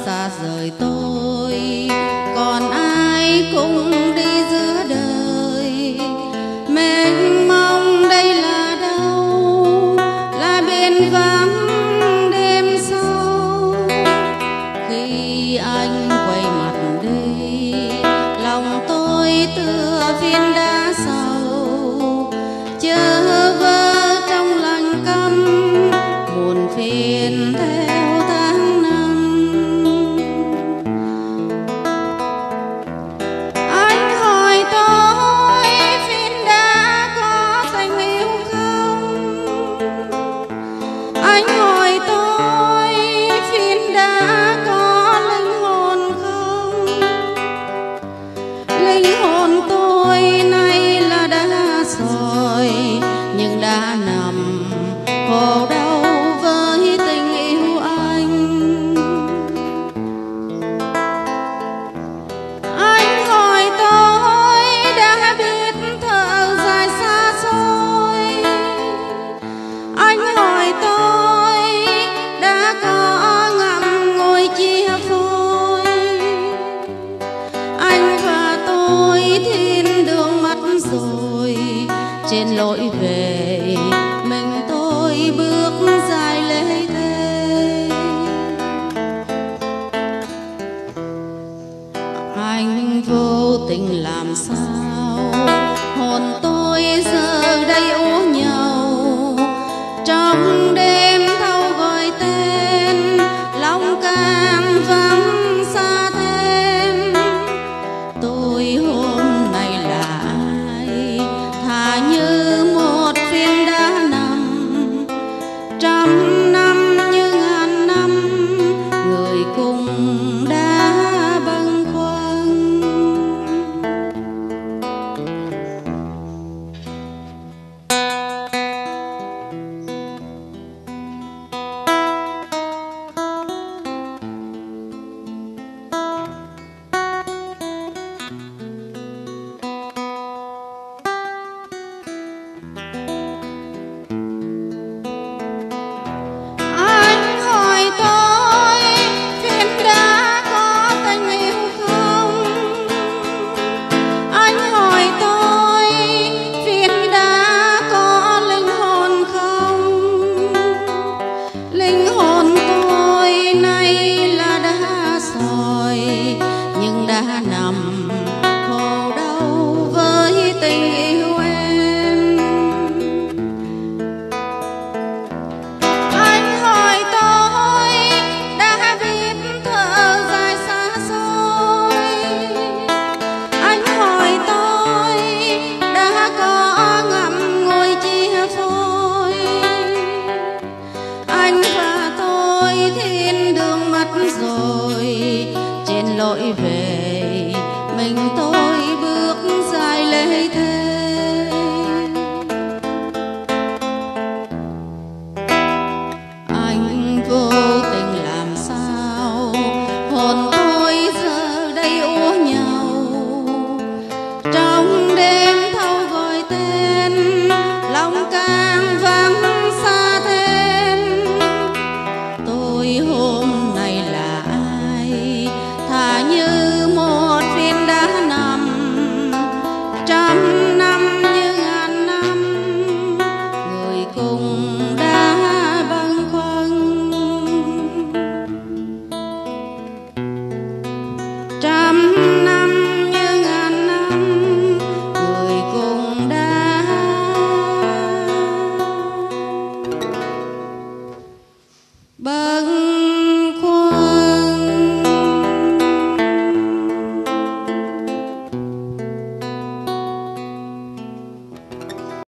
xa rời tôi, còn ai cũng đi giữa đời. Mênh mông đây là đâu, là biển vắng đêm sâu. Khi anh quay mặt đi, lòng tôi tựa viên đá sầu, chớ vơ trong lặng câm buồn phiền theo tháng năm. Anh hỏi tôi phiền đã có tình yêu không? Anh hỏi tôi phiền đã có linh hồn không? Linh hồn tôi nay là đã sỏi, nhưng đã nằm khổ đau với tình yêu anh. Anh hỏi tôi đã biết thở dài xa xôi. Anh hỏi tôi đã có ngậm ngùi chia phôi. Anh và tôi thiên đường mất rồi, trên lối về mình tôi bước dài lê thê. Anh vô tình làm sao hồn tôi giờ đây úa nhau, trong đêm thâu gọi tên lòng càng vắng xa thêm. Tôi hôm nay là ai, thà như một viên đá nằm, trăm năm như ngàn năm người cùng đã bâng khuâng. Anh hỏi tôi phiền đã có tình yêu không? Anh hỏi tôi phiền đã có linh hồn không? Linh hồn tôi nay là đã sỏi, nhưng đã nằm khổ đau với tình yêu em. Anh hỏi tôi đã biết thở dài xa xôi. Anh hỏi tôi đã có ngậm ngùi chia phôi. Anh và tôi thiên đường mất rồi, trên lối về mình tôi bước dài lê thê. Anh vô tình làm sao hồn tôi giờ đây úa nhau, trong đêm thâu gọi tên lòng càng vắng xa thêm. Tôi hôm nay là ai, thà như một viên đá nằm, trăm năm như ngàn năm người cùng đã bâng khuâng. Trăm năm như ngàn năm người cùng đã bâng